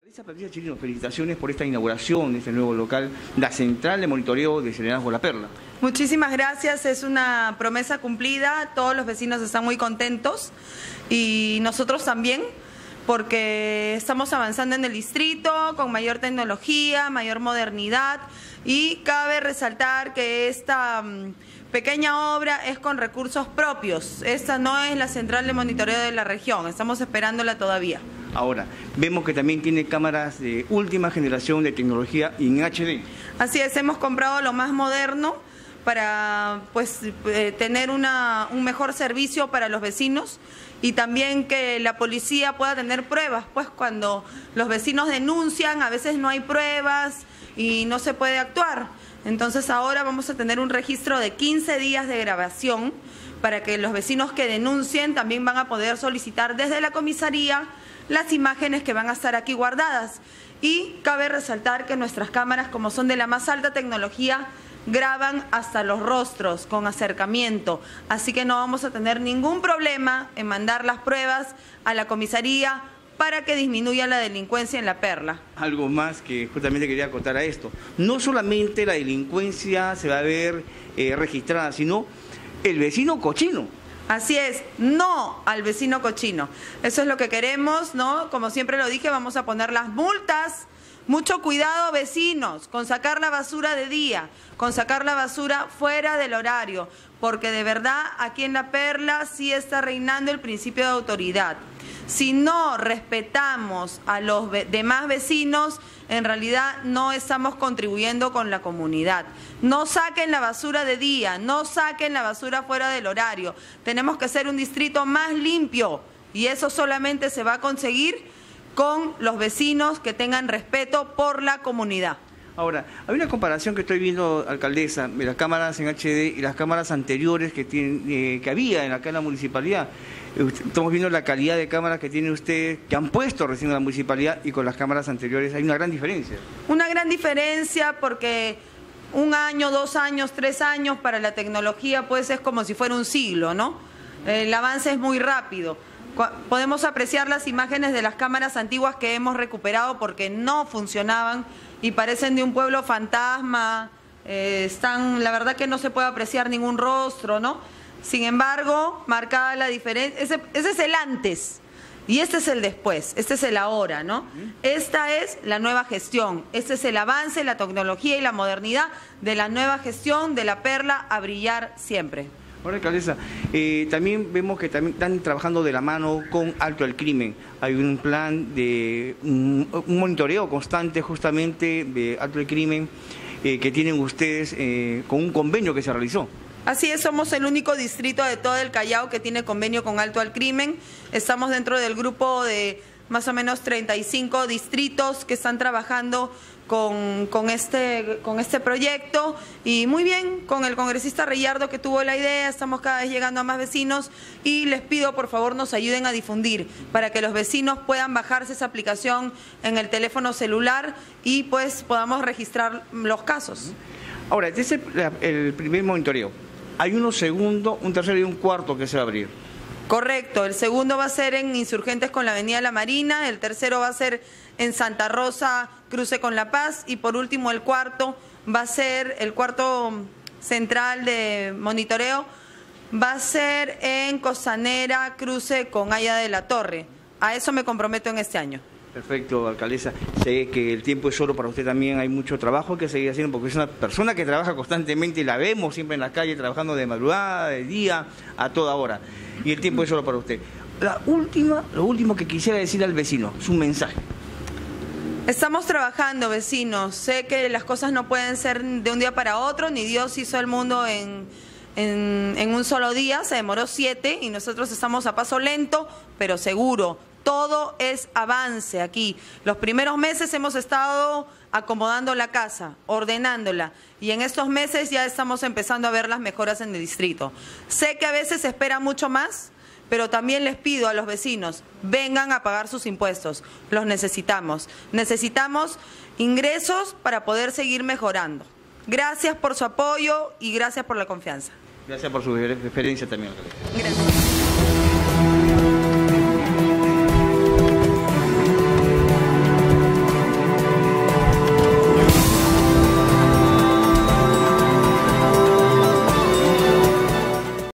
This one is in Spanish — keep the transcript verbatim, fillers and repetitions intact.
Patricia Chirino, felicitaciones por esta inauguración de este nuevo local, la central de monitoreo de Serenazgo La Perla. Muchísimas gracias, es una promesa cumplida, todos los vecinos están muy contentos y nosotros también, porque estamos avanzando en el distrito con mayor tecnología, mayor modernidad y cabe resaltar que esta um, pequeña obra es con recursos propios. Esta no es la central de monitoreo de la región, estamos esperándola todavía. Ahora, vemos que también tiene cámaras de última generación de tecnología en H D. Así es, hemos comprado lo más moderno para pues eh, tener una, un mejor servicio para los vecinos y también que la policía pueda tener pruebas, pues cuando los vecinos denuncian a veces no hay pruebas y no se puede actuar. Entonces ahora vamos a tener un registro de quince días de grabación para que los vecinos que denuncien también van a poder solicitar desde la comisaría las imágenes que van a estar aquí guardadas. Y cabe resaltar que nuestras cámaras, como son de la más alta tecnología, graban hasta los rostros con acercamiento, así que no vamos a tener ningún problema en mandar las pruebas a la comisaría para que disminuya la delincuencia en La Perla. Algo más que justamente quería acotar a esto, no solamente la delincuencia se va a ver eh, registrada, sino el vecino cochino. Así es, no al vecino cochino. Eso es lo que queremos, ¿no? Como siempre lo dije, vamos a poner las multas. Mucho cuidado, vecinos, con sacar la basura de día, con sacar la basura fuera del horario, porque de verdad aquí en La Perla sí está reinando el principio de autoridad. Si no respetamos a los demás vecinos, en realidad no estamos contribuyendo con la comunidad. No saquen la basura de día, no saquen la basura fuera del horario. Tenemos que ser un distrito más limpio y eso solamente se va a conseguir con los vecinos que tengan respeto por la comunidad. Ahora, hay una comparación que estoy viendo, alcaldesa, de las cámaras en H D y las cámaras anteriores que, tiene, eh, que había en acá en la municipalidad. Estamos viendo la calidad de cámaras que tiene usted, que han puesto recién en la municipalidad y con las cámaras anteriores. Hay una gran diferencia. Una gran diferencia porque un año, dos años, tres años para la tecnología pues es como si fuera un siglo, ¿no? El avance es muy rápido. Podemos apreciar las imágenes de las cámaras antiguas que hemos recuperado porque no funcionaban y parecen de un pueblo fantasma, eh, están, la verdad que no se puede apreciar ningún rostro, ¿no? Sin embargo, marcada la diferencia, ese, ese es el antes y este es el después, este es el ahora, ¿no? Esta es la nueva gestión, este es el avance, la tecnología y la modernidad de la nueva gestión de La Perla a brillar siempre. Ahora, alcaldesa, eh, también vemos que también están trabajando de la mano con Alto al Crimen. Hay un plan de un, un monitoreo constante justamente de Alto al Crimen eh, que tienen ustedes eh, con un convenio que se realizó. Así es, somos el único distrito de todo el Callao que tiene convenio con Alto al Crimen. Estamos dentro del grupo de más o menos treinta y cinco distritos que están trabajando con, con, este, con este proyecto y muy bien, con el congresista Reyardo que tuvo la idea, estamos cada vez llegando a más vecinos y les pido por favor nos ayuden a difundir para que los vecinos puedan bajarse esa aplicación en el teléfono celular y pues podamos registrar los casos. Ahora, este es el, el primer monitoreo. Hay uno segundo, un tercero y un cuarto que se va a abrir. Correcto, el segundo va a ser en Insurgentes con la Avenida La Marina, el tercero va a ser en Santa Rosa, cruce con La Paz y por último el cuarto va a ser, el cuarto central de monitoreo va a ser en Costanera, cruce con Haya de la Torre. A eso me comprometo en este año. Perfecto, alcaldesa. Sé que el tiempo es oro para usted también, hay mucho trabajo que seguir haciendo porque es una persona que trabaja constantemente y la vemos siempre en la calle trabajando de madrugada, de día, a toda hora. Y el tiempo es oro para usted. La última, lo último que quisiera decir al vecino, su mensaje. Estamos trabajando, vecinos. Sé que las cosas no pueden ser de un día para otro, ni Dios hizo el mundo en, en, en un solo día, se demoró siete y nosotros estamos a paso lento, pero seguro. Todo es avance aquí. Los primeros meses hemos estado acomodando la casa, ordenándola, y en estos meses ya estamos empezando a ver las mejoras en el distrito. Sé que a veces se espera mucho más, pero también les pido a los vecinos, vengan a pagar sus impuestos, los necesitamos. Necesitamos ingresos para poder seguir mejorando. Gracias por su apoyo y gracias por la confianza. Gracias por su referencia también. Gracias.